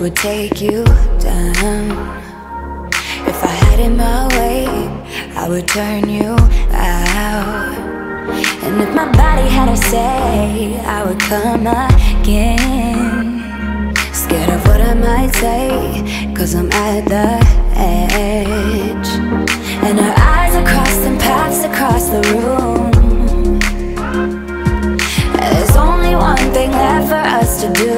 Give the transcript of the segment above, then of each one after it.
would take you down. If I had it my way, I would turn you out. And if my body had a say, I would come again. Scared of what I might say, 'cause I'm at the edge. And our eyes are crossing paths across the room. There's only one thing left for us to do.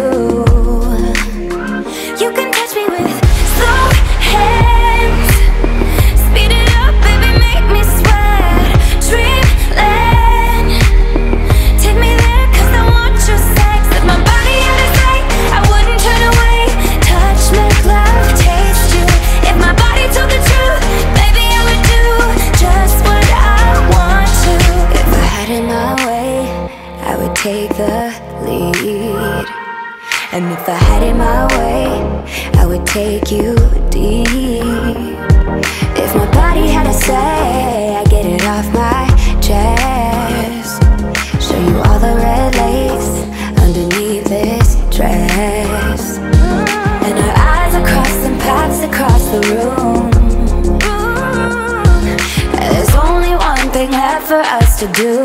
You can touch me with slow hands. Speed it up, baby, make me sweat. Dreamland, take me there 'cause I want your sex. If my body had a say, I wouldn't turn away. Touch, make love, taste you. If my body told the truth, baby, I would do just what I want to. If I had it my way, I would take the lead. And if I had it my way, I would take you deep. If my body had a say, I'd get it off my chest. Show you all the red lace underneath this dress. And our eyes are crossing paths across the room. There's only one thing left for us to do.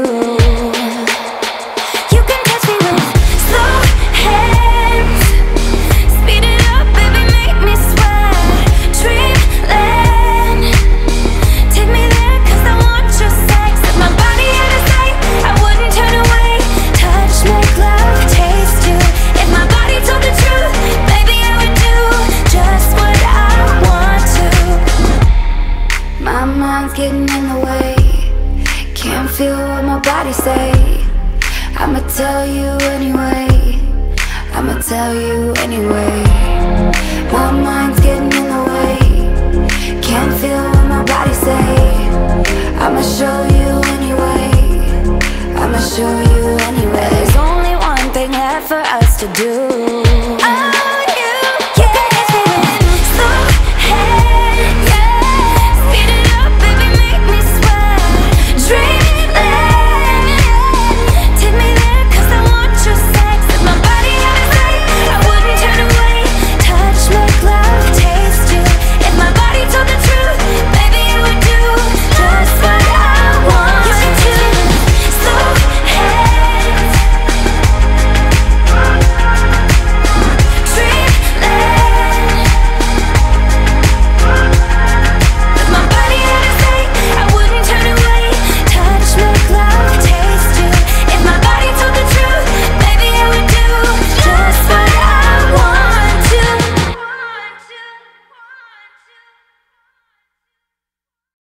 You can touch me with slow hands. Speed it up, baby, make me sweat. Dreamland, take me there 'cause I want your sex. If my body had a say, I wouldn't turn away. Touch, make love, taste you. If my body told the truth, baby, I would do just what I want to. My mind's getting in the way, can't feel what my body say. I'ma tell you anyway, I'ma tell you anyway. My mind's getting in the way, can't feel what my body say. I'ma show you anyway, I'ma show you anyway. There's only one thing left for us to do.